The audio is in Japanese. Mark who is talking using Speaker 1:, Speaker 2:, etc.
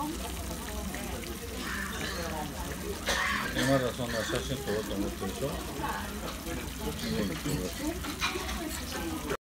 Speaker 1: まだそんな写真撮ろうと思ってるでしょ。